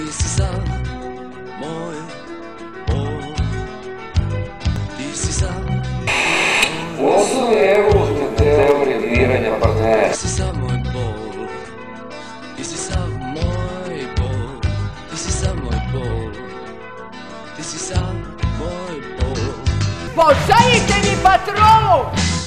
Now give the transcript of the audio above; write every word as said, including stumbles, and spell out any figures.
Ti si sam moj bol. Ti si sam moj U osnovi evolutivne teorije biranja partnera. Ti si sam moj bol. Ti si sam moj bol. Ti si sam moj bol. Ti si sam moj bol. Pošaljite mi patrolu!